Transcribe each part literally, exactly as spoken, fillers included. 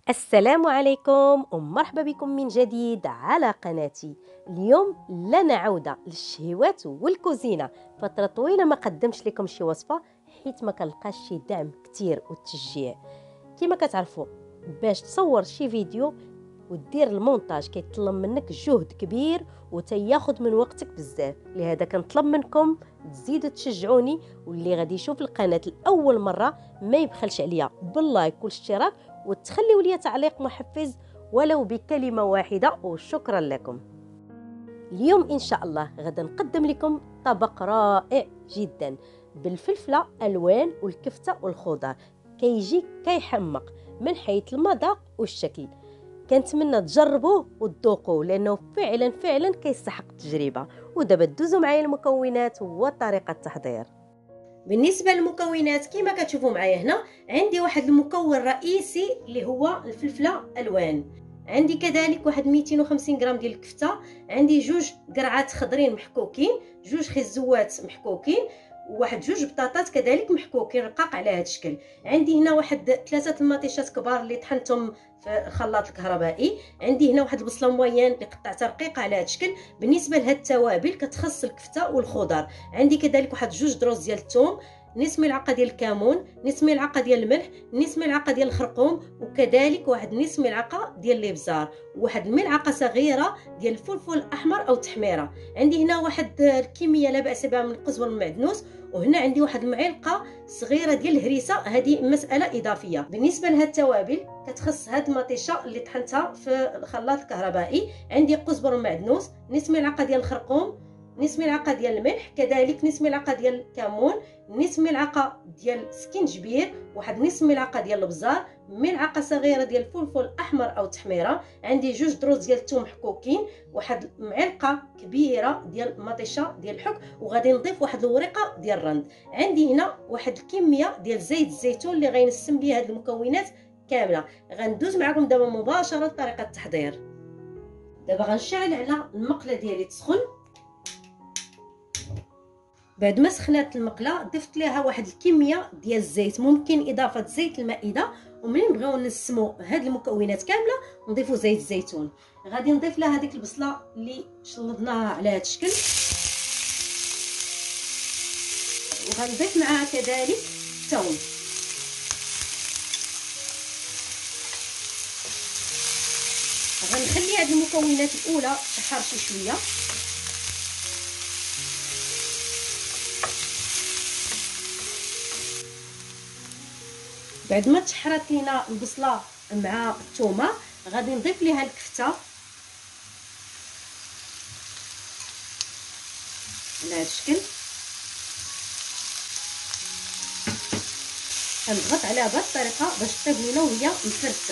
السلام عليكم ومرحبا بكم من جديد على قناتي. اليوم لنا عودة للشهوات والكوزينة. فترة طويلة ما قدمش لكم شي وصفة حيت ما كنلقاش شي دعم كتير والتشجيع. كما كتعرفوا باش تصور شي فيديو ودير المونتاج كيطلب منك جهد كبير وتياخد من وقتك بزاف، لهذا كنطلب منكم تزيدوا تشجعوني، واللي غادي يشوف القناة لأول مرة ما يبخلش عليا باللايك والاشتراك وتخليوا لي تعليق محفز ولو بكلمة واحدة، وشكرا لكم. اليوم إن شاء الله غدا نقدم لكم طبق رائع جدا بالفلفلة ألوان والكفتة والخضار، كيجي كيحمق من حيث المذاق والشكل. كنتمنى تجربوه وتذوقوه لانه فعلا فعلا كيستحق التجربه. ودابا دوزوا معايا المكونات وطريقه التحضير. بالنسبه للمكونات كما كتشوفوا معايا هنا عندي واحد المكون رئيسي اللي هو الفلفله الوان، عندي كذلك واحد مئتين وخمسين غرام ديال الكفته، عندي جوج قرعات خضرين محكوكين، جوج خزوات محكوكين، وواحد جوج بطاطات كذلك محكوكين رقاق على هذا الشكل. عندي هنا واحد ثلاثه المطيشات كبار اللي طحنتهم في الخلاط الكهربائي، عندي هنا واحد البصله موين اللي قطعتها رقيقه على هذا الشكل. بالنسبه لهاد التوابل كتخص الكفته والخضر، عندي كذلك واحد جوج دروس ديال الثوم، نصف ملعقه ديال الكمون، نصف ملعقه ديال الملح، نصف ملعقه ديال الخرقوم، وكذلك واحد نصف ملعقه ديال الابزار، وواحد الملعقه صغيره ديال الفلفل الاحمر او التحميره. عندي هنا واحد الكميه لا باس بها من القزبر والمعدنوس، وهنا عندي واحد المعلقه صغيره ديال الهريسه، هذه مساله اضافيه. بالنسبه لهاد التوابل كتخص هاد المطيشه اللي طحنتها في الخلاط الكهربائي، عندي قزبر ومعدنوس، نصف ملعقه ديال الخرقوم، نصف ملعقه ديال الملح، كذلك نصف ملعقه ديال الكمون، نصف ملعقه ديال السكينجبير، واحد نصف ملعقه ديال الابزار، ملعقه صغيره ديال الفلفل احمر او تحميره، عندي جوج دروس ديال الثوم محكوكين، واحد معلقه كبيره ديال المطيشه ديال الحك، وغادي نضيف واحد الورقه ديال الرند. عندي هنا واحد الكميه ديال زيت الزيتون اللي غنسم بيه هاد المكونات كامله. غندوز معكم دابا مباشره لطريقه التحضير. دابا غنشعل على المقله ديالي تسخن. بعد ما سخنات المقله ضفت لها واحد الكميه ديال الزيت، ممكن اضافه زيت المائده، وملي نبغيو نسمو هاد المكونات كامله نضيفوا زيت الزيتون. غادي نضيف لها هذيك البصله اللي شلضناها على هذا الشكل، وغنضيف معها كذلك الثوم. غنخلي هاد المكونات الاولى تحار شي شويه، بعد ما تحرات لينا البصله مع الثومه غادي نضيف ليها الكفته على هذا الشكل. كنضغط عليها بهذه الطريقه باش طيب لينا وهي مفرته.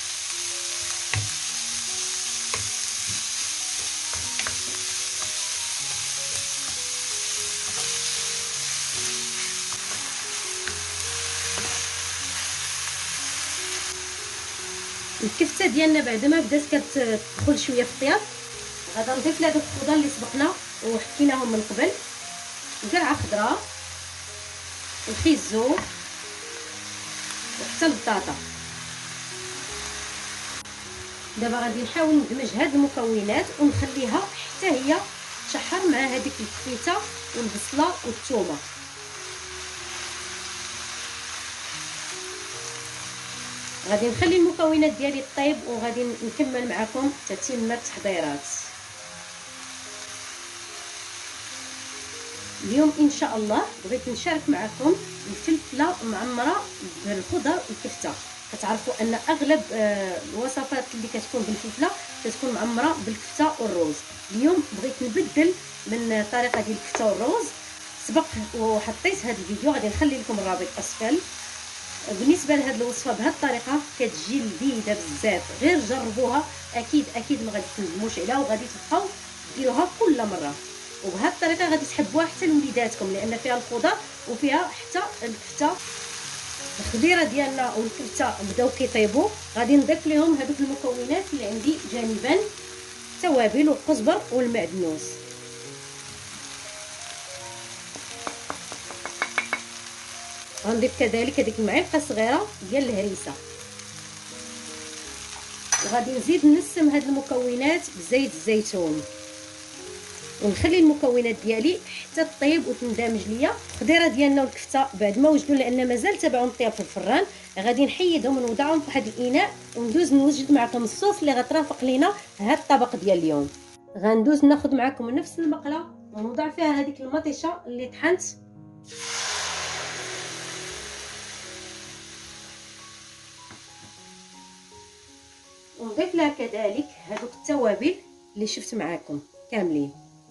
الكفته ديالنا بعد ما بدات كتدخل شويه في الطياب غادي نضيف لها دوك الخضر اللي سبقنا وحكيناهم من قبل، قرعه خضراء، الخيزو، وحتى البطاطا. دابا غادي نحاول ندمج هاد المكونات ونخليها حتى هي تشحر مع هذيك الكفيته والبصله والثومه. غادي نخلي المكونات ديالي طيب وغادي نكمل معكم تتمه التحضيرات. اليوم ان شاء الله بغيت نشارك معكم الفلفله معمره بالخضر والكفته. كتعرفوا ان اغلب الوصفات اللي كتكون بالفلفله كتكون معمره بالكفته والروز. اليوم بغيت نبدل من طريقه ديال الكفته والروز، سبق وحطيت هذا الفيديو غادي نخلي لكم الرابط اسفل. بالنسبه لهاد الوصفه بهذه الطريقه كتجي لذيذه بزاف، غير جربوها اكيد اكيد ما غادي تندموش عليها وغادي تبقاو ديروها كل مره. وبهذه الطريقه غادي تحبوها حتى لوليداتكم لان فيها الخضر وفيها حتى الكفته. الخضيره ديالنا والكفته بداو كيطيبوا، غادي نضيف لهم هذوك المكونات اللي عندي جانبا، التوابل والقزبر والمعدنوس. غنضيف كذلك هذيك المعلقه صغيره ديال الهريسه. وغادي نزيد نسم هاد المكونات بزيت الزيتون، ونخلي المكونات ديالي حتى طيب وتندمج ليا. التقديره ديالنا والكفته بعد ما وجدوا لان مازال تابعوا نطيب في الفران، غادي نحيدهم ونوضعهم في واحد الاناء وندوز نوجد معكم الصوص اللي غترافق لينا هاد الطبق ديال اليوم. غندوز ناخذ معكم نفس المقله ونوضع فيها هذيك المطيشه اللي طحنت، ونضيف لها كذلك هذوك التوابل اللي شفت معكم كاملين.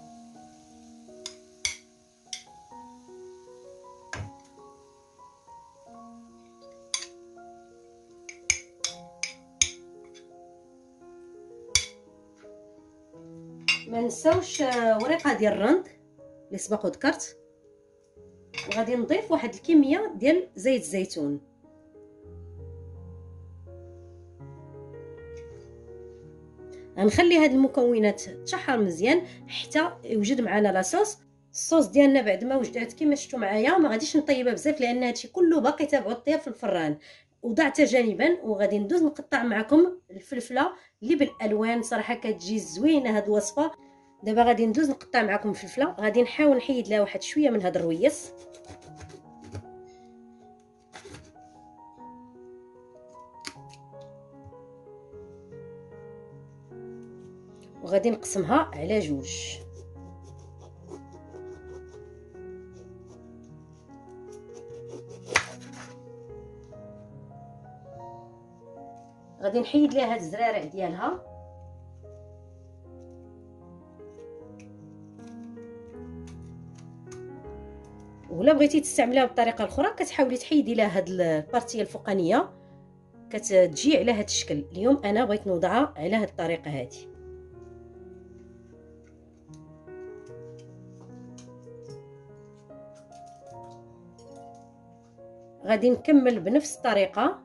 ما نساوش ورقه ديال الرند اللي سبق وذكرت، وغادي نضيف واحد الكميه ديال زيت الزيتون. غنخلي هاد المكونات تشحر مزيان حتى يوجد معنا لاصوص. الصوص ديالنا بعد ما وجدات كما شفتوا معايا ما غاديش نطيبها بزاف لان هادشي كله باقي تابعو الطياب في الفران، وضعتها جانبا. وغادي ندوز نقطع معكم الفلفله اللي بالالوان، صراحه كتجي زوينه هاد الوصفه. دابا غادي ندوز نقطع معكم الفلفله، غادي نحاول نحيد لها واحد شويه من هاد الرويس، وغادي نقسمها على جوج. غادي نحيد ليها هاد الزرارع ديالها، ولا بغيتي تستعمليها بطريقه اخرى كتحاولي تحيدي لها هاد البارتيه الفوقانيه كتجي على هاد الشكل. اليوم انا بغيت نوضعها على هاد الطريقه هادي. غادي نكمل بنفس الطريقه.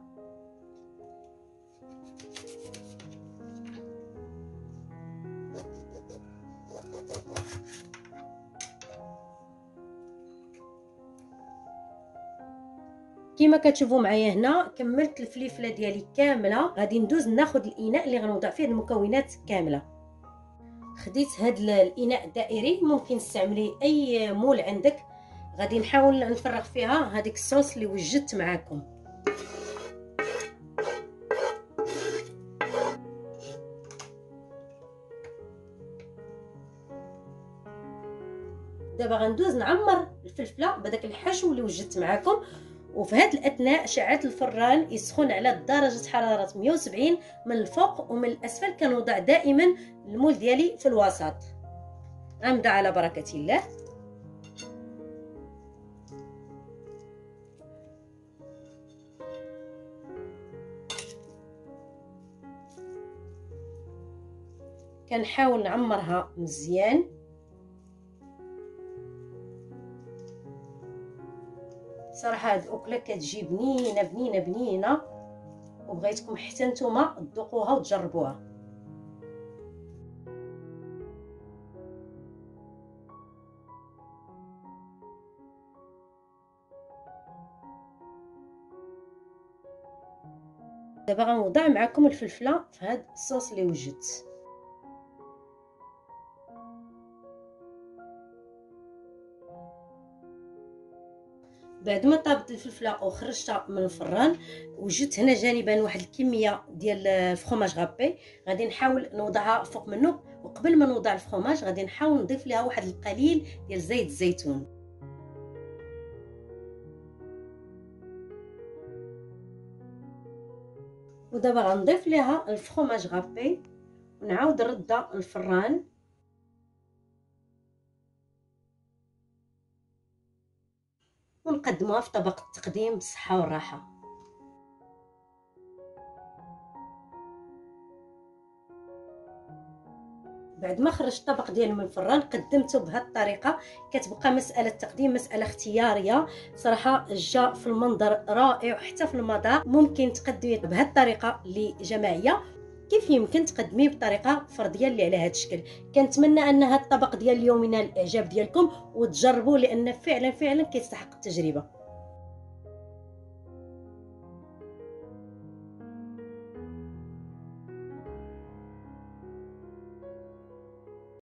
كما كتشوفوا معايا هنا كملت الفليفله ديالي كامله. غادي ندوز ناخذ الاناء اللي غنوضع فيه المكونات كامله. خديت هاد الاناء الدائري، ممكن تستعملي اي مول عندك. غادي نحاول نفرغ فيها هذيك الصوص اللي وجدت معاكم. دابا غندوز نعمر الفلفله بداك الحشو اللي وجدت معاكم، وفي هذا الاثناء شعلت الفران يسخن على درجه حراره مية وسبعين من الفوق ومن الاسفل. كنوضع دائما المول ديالي في الوسط. غنبدا على بركه الله. كنحاول نعمرها مزيان. صراحه هاد الاكله كتجي بنينه بنينه بنينه، وبغيتكم حتى نتوما تذوقوها وتجربوها. دابا غنوضع معكم الفلفله في هاد الصوص اللي وجدت. بعد ما طابت الفلفله وخرجتها من الفران، وجدت هنا جانبا واحد الكميه ديال الفرomاج غابي. غادي نحاول نوضعها فوق منه، وقبل ما نوضع الفرomاج غادي نحاول نضيف لها واحد القليل ديال زيت الزيتون. ودابا غنضيف لها الفرomاج غابي ونعاود نردها الفران. ونقدموها في طبق التقديم بالصحه والراحه. بعد ما خرجت الطبق ديالي من الفران قدمته بهذه الطريقه. كتبقى مساله تقديم مساله اختياريه. صراحه جا في المنظر رائع، وحتى في المذاق ممكن تقدميه بهذه الطريقه اللي جماعيه، كيف يمكن تقدميه بطريقه فرديه اللي على هذا الشكل. كنتمنى ان هذا الطبق ديال اليوم ينال الاعجاب ديالكم وتجربوه، لان فعلا فعلا كيستحق التجربه.